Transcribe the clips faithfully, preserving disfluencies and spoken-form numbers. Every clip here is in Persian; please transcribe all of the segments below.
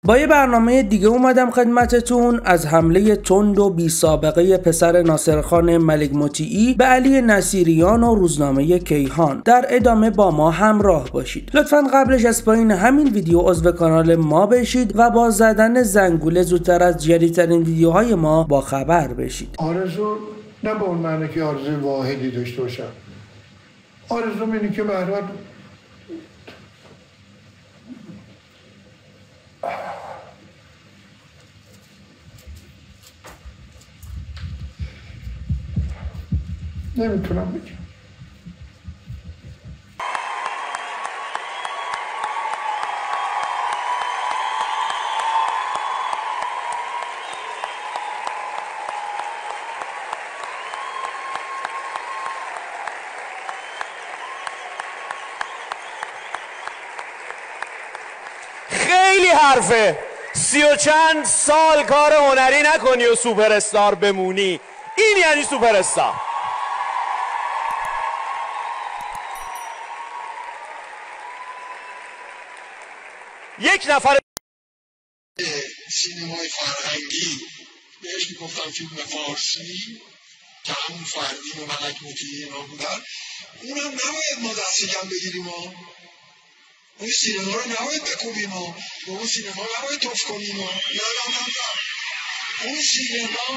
با یه برنامه دیگه اومدم خدمتتون از حمله تند و بی سابقه پسر ناصرخان ملک مطیعی به علی نصیریان و روزنامه کیهان. در ادامه با ما همراه باشید. لطفاً قبلش از پایین همین ویدیو عضو کانال ما بشید و با زدن زنگوله زودتر از جدیدترین ویدیوهای ما با خبر بشید. آرزو نه به اون معنی که آرزوی واحدی داشته باشم. آرزوم اینه که به هر حال نمیتونم بگم. خیلی حرفه سی و چند سال کار هنری نکنی و سوپر استار بمونی. این یعنی سوپر استار. یک نفر سینمای فرهنگی بهش میگفتم فیلم فارسی که همون فردین و ملک مطیعی اینا بودن، اونم نباید ما دست کم بگیریم ها. اون سینما رو نباید بکوبیم ها، اون سینما رو نباید توف کنیم ها. نه نه نه نه اون سینما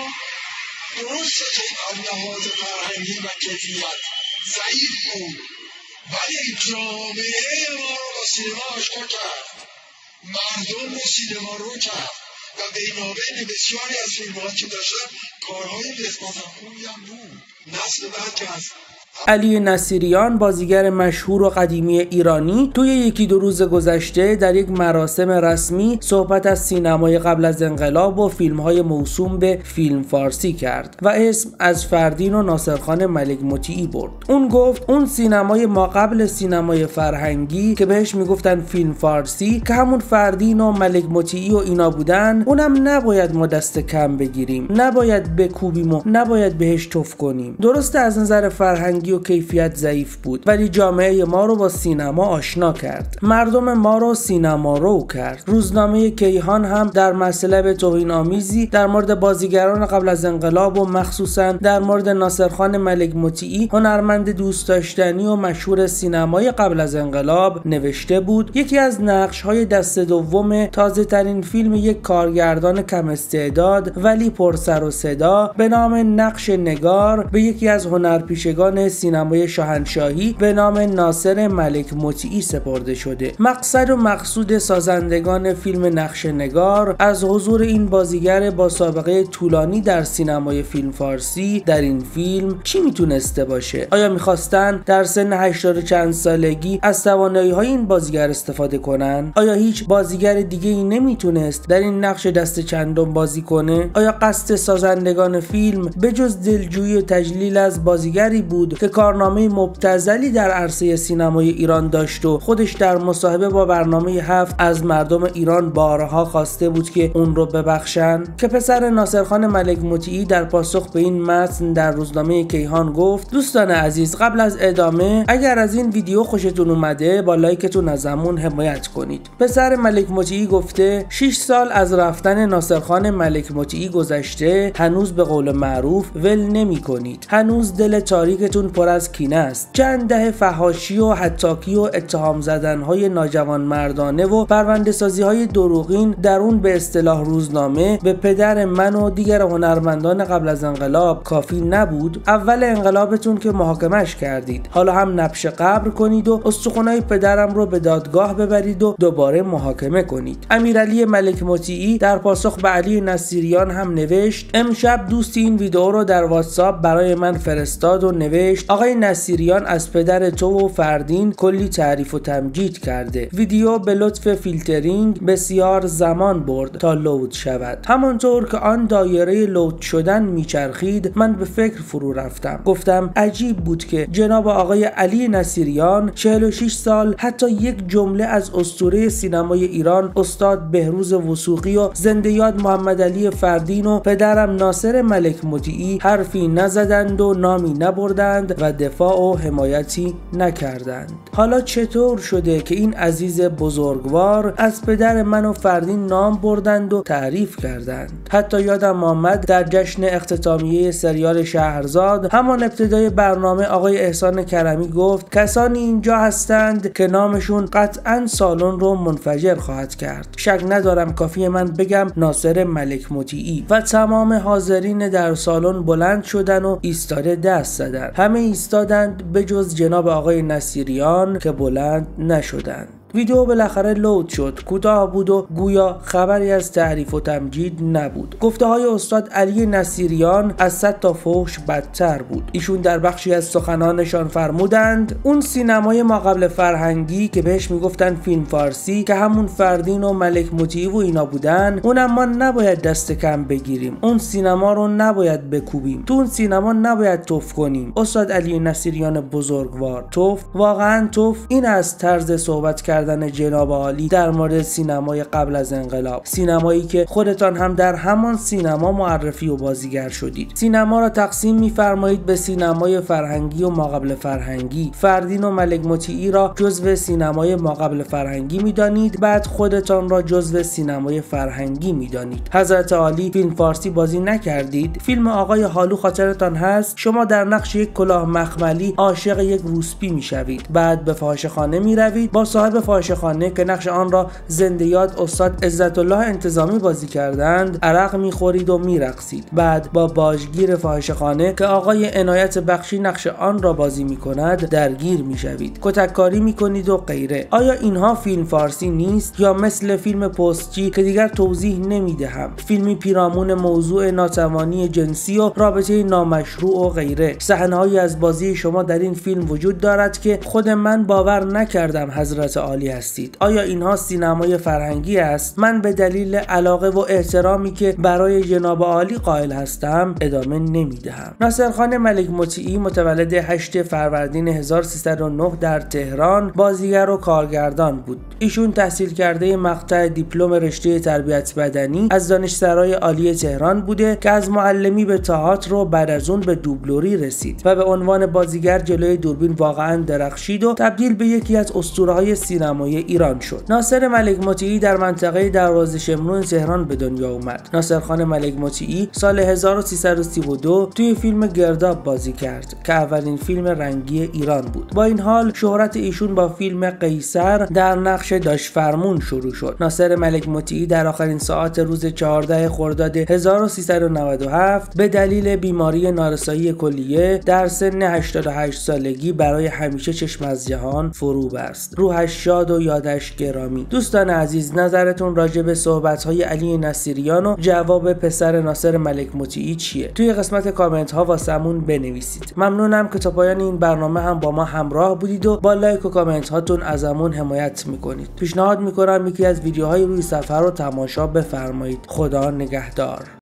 درسته که از لحاظ فرهنگی و کیفیت ضعیف بود، ولی جامعه ما رو با سینما آشنا کرد، مردم رو سینما رو کرد و بینابین بسیاری از فیلم‌ها که داشتن کارهای نسبتاً خوبی هم بود. نسل بعد که هست علی نصیریان، بازیگر مشهور و قدیمی ایرانی، توی یکی دو روز گذشته در یک مراسم رسمی صحبت از سینمای قبل از انقلاب و فیلم‌های موسوم به فیلم فارسی کرد و اسم از فردین و ناصرخان ملک مطیعی برد. اون گفت اون سینمای ما قبل سینمای فرهنگی که بهش میگفتن فیلم فارسی، که همون فردین و ملک مطیعی و اینا بودن، اونم نباید ما دست کم بگیریم، نباید بکوبیم و نباید بهش توف کنیم. درسته از نظر فرهنگی و کیفیت ضعیف بود، ولی جامعه ما رو با سینما آشنا کرد، مردم ما رو سینما رو کرد. روزنامه کیهان هم در مسئله توهین آمیزی در مورد بازیگران قبل از انقلاب و مخصوصا در مورد ناصرخان ملک مطیعی، هنرمند دوست داشتنی و مشهور سینمای قبل از انقلاب، نوشته بود یکی از نقش های دست دوم تازه ترین فیلم یک کارگردان کم استعداد ولی پر سر و صدا به نام نقش نگار به یکی از هنرپیشگان سینمای شاهنشاهی به نام ناصر ملک مطیعی سپرده شده. مقصد و مقصود سازندگان فیلم نقش نگار از حضور این بازیگر با سابقه طولانی در سینمای فیلم فارسی در این فیلم چی میتونسته باشه؟ آیا میخواستن در سن هشتاد و چند سالگی از توانایی های این بازیگر استفاده کنن؟ آیا هیچ بازیگر دیگه ای نمیتونست در این نقش دست چندم بازی کنه؟ آیا قصد سازندگان فیلم به جز دلجویی و تجلیل از بازیگری بود که کارنامه مبتذلی در عرصه سینمای ایران داشت و خودش در مصاحبه با برنامه هفت از مردم ایران بارها خواسته بود که اون رو ببخشن؟ که پسر ناصرخان ملک مطیعی در پاسخ به این متن در روزنامه کیهان گفت دوستان عزیز، قبل از ادامه اگر از این ویدیو خوشتون اومده با لایکتون ازمون حمایت کنید. پسر ملک مطیعی گفته شش سال از رفتن ناصرخان ملک مطیعی گذشته، هنوز به قول معروف ول نمی کنید، هنوز دل تاریکتون پر از کینه است. چند دهه فحاشی و حطاکی و اتهام زدن‌های ناجوان مردانه و پرونده‌سازی‌های دروغین در اون به اصطلاح روزنامه به پدر من و دیگر هنرمندان قبل از انقلاب کافی نبود؟ اول انقلابتون که محاکمش کردید، حالا هم نبش قبر کنید و استخونای پدرم رو به دادگاه ببرید و دوباره محاکمه کنید. امیرعلی ملک مطیعی در پاسخ به علی نصیریان هم نوشت امشب دوستی این ویدیو رو در واتساپ برای من فرستاد و نوشت آقای نصیریان از پدر تو و فردین کلی تعریف و تمجید کرده. ویدیو به لطف فیلترینگ بسیار زمان برد تا لود شود. همانطور که آن دایره لود شدن میچرخید من به فکر فرو رفتم. گفتم عجیب بود که جناب آقای علی نصیریان چهل و شش سال حتی یک جمله از اسطوره سینمای ایران استاد بهروز وثوقی و زنده یاد محمد علی فردین و پدرم ناصر ملک مطیعی حرفی نزدند و نامی نبردند بودند و دفاع و حمایتی نکردند. حالا چطور شده که این عزیز بزرگوار از پدر من و فردین نام بردند و تعریف کردند؟ حتی یادم آمد در جشن اختتامیه سریال شهرزاد همان ابتدای برنامه آقای احسان کرمی گفت کسانی اینجا هستند که نامشون قطعاً سالن رو منفجر خواهد کرد. شک ندارم کافیه من بگم ناصر ملک مطیعی و تمام حاضرین در سالن بلند شدن و ایستاده دست زدند. همه ایستادند به جز جناب آقای نصیریان که بلند نشدند. ویدیو بالاخره لود شد. کوتاه بود و گویا خبری از تعریف و تمجید نبود. گفته های استاد علی نصیریان از صد تا فحش بدتر بود. ایشون در بخشی از سخنانشان فرمودند اون سینمای ماقبل فرهنگی که بهش میگفتن فیلم فارسی که همون فردین و ملک مطیعی و اینا بودن، اونم ما نباید دست کم بگیریم. اون سینما رو نباید بکوبیم. تو اون سینما نباید توف کنیم. استاد علی نصیریان بزرگوار، توف، واقعا توف. این از طرز صحبت کردن جناب عالی در مورد سینمای قبل از انقلاب، سینمایی که خودتان هم در همان سینما معرفی و بازیگر شدید. سینما را تقسیم می‌فرمایید به سینمای فرهنگی و ماقبل فرهنگی. فردین و ملک مطیعی را جزو سینمای ماقبل فرهنگی می‌دانید، بعد خودتان را جزو سینمای فرهنگی می‌دانید. حضرت عالی فیلم فارسی بازی نکردید. فیلم آقای هالو خاطرتان هست؟ شما در نقش یک کلاه مخملی عاشق یک روسپی می‌شوید، بعد به فاحشه‌خانه می‌روید، با صاحب فاحشه‌خانه که نقش آن را زنده یاد استاد عزت الله انتظامی بازی کردند عرق میخورید و میرقصید. بعد با باجگیر فاحشه‌خانه که آقای عنایت بخشی نقش آن را بازی میکند درگیر میشوید، کتککاری میکنید و غیره. آیا اینها فیلم فارسی نیست؟ یا مثل فیلم پستچی که دیگر توضیح نمیدهم، فیلمی پیرامون موضوع ناتوانی جنسی و رابطه نامشروع و غیره. صحنه‌هایی از بازی شما در این فیلم وجود دارد که خود من باور نکردم حضرت عالی هستید. آیا اینها سینمای فرهنگی است؟ من به دلیل علاقه و احترامی که برای جناب عالی قائل هستم ادامه نمیدهم. ناصرخان ملک مطیعی متولد هشتم فروردین هزار و سیصد و نه در تهران بازیگر و کارگردان بود. ایشون تحصیل کرده مقطع دیپلم رشته تربیت بدنی از دانشسرای عالی تهران بوده که از معلمی به تئاتر و بعد از اون به دوبلوری رسید و به عنوان بازیگر جلوی دوربین واقعا درخشید و تبدیل به یکی از اسطوره‌های سینمای ایران شد. ناصر ملک مطیعی در منطقه دروازه شمرون تهران به دنیا اومد. ناصرخان ملک مطیعی سال هزار و سیصد و سی و دو توی فیلم گرداب بازی کرد که اولین فیلم رنگی ایران بود. با این حال شهرت ایشون با فیلم قیصر در نقش داشفرمون شروع شد. ناصر ملک مطیعی در آخرین ساعات روز چهاردهم خرداد هزار و سیصد و نود و هفت به دلیل بیماری نارسایی کلیه در سن هشتاد و هشت سالگی برای همیشه چشم از جهان فرو بست. روحش شاد و یادش گرامی. دوستان عزیز، نظرتون راجع به صحبت‌های علی نصیریان و جواب پسر ناصر ملک مطیعی چیه؟ توی قسمت کامنت ها واسمون بنویسید. ممنونم که تا پایان این برنامه هم با ما همراه بودید و با لایک و کامنت هاتون ازمون حمایت میکنید. پیشنهاد میکنم یکی از ویدیوهای روی صفحه رو تماشا بفرمایید. خدا نگهدار.